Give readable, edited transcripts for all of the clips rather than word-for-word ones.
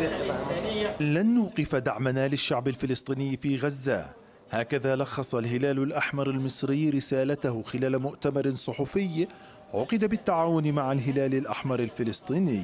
لن نوقف دعمنا للشعب الفلسطيني في غزة، هكذا لخص الهلال الأحمر المصري رسالته خلال مؤتمر صحفي عقد بالتعاون مع الهلال الأحمر الفلسطيني.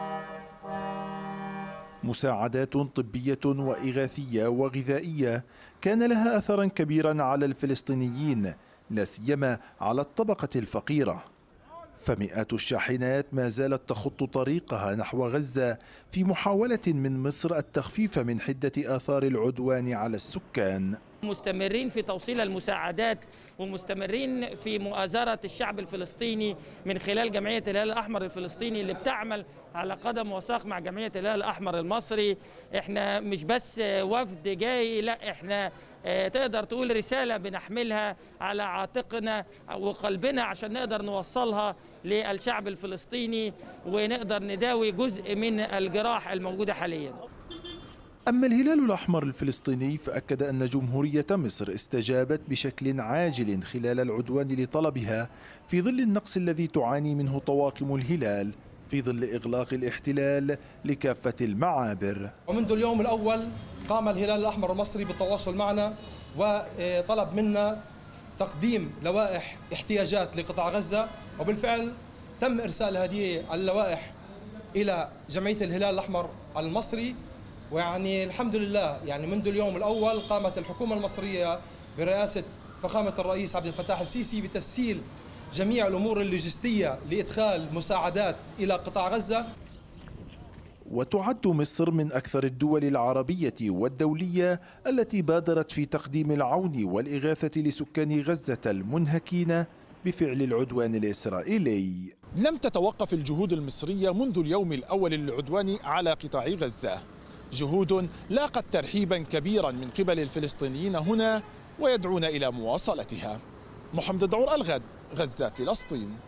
مساعدات طبية وإغاثية وغذائية كان لها أثرا كبيرا على الفلسطينيين، لا سيما على الطبقة الفقيرة، فمئات الشاحنات ما زالت تخط طريقها نحو غزة في محاولة من مصر التخفيف من حدة آثار العدوان على السكان. مستمرين في توصيل المساعدات ومستمرين في مؤازرة الشعب الفلسطيني من خلال جمعية الهلال الأحمر الفلسطيني اللي بتعمل على قدم وساق مع جمعية الهلال الأحمر المصري. احنا مش بس وفد جاي، لا احنا تقدر تقول رسالة بنحملها على عاتقنا وقلبنا عشان نقدر نوصلها للشعب الفلسطيني ونقدر نداوي جزء من الجراح الموجودة حاليا. أما الهلال الأحمر الفلسطيني فأكد أن جمهورية مصر استجابت بشكل عاجل خلال العدوان لطلبها في ظل النقص الذي تعاني منه طواقم الهلال في ظل إغلاق الاحتلال لكافة المعابر. ومنذ اليوم الأول قام الهلال الأحمر المصري بالتواصل معنا وطلب منا تقديم لوائح احتياجات لقطاع غزة، وبالفعل تم إرسال هذه اللوائح إلى جمعية الهلال الأحمر المصري. ويعني الحمد لله يعني منذ اليوم الأول قامت الحكومة المصرية برئاسة فخامة الرئيس عبد الفتاح السيسي بتسهيل جميع الأمور اللوجستية لإدخال مساعدات إلى قطاع غزة. وتعد مصر من أكثر الدول العربية والدولية التي بادرت في تقديم العون والإغاثة لسكان غزة المنهكين بفعل العدوان الإسرائيلي. لم تتوقف الجهود المصرية منذ اليوم الأول للعدوان على قطاع غزة، جهود لاقت ترحيبا كبيرا من قبل الفلسطينيين هنا ويدعون إلى مواصلتها. محمد الدعور، الغد، غزة، فلسطين.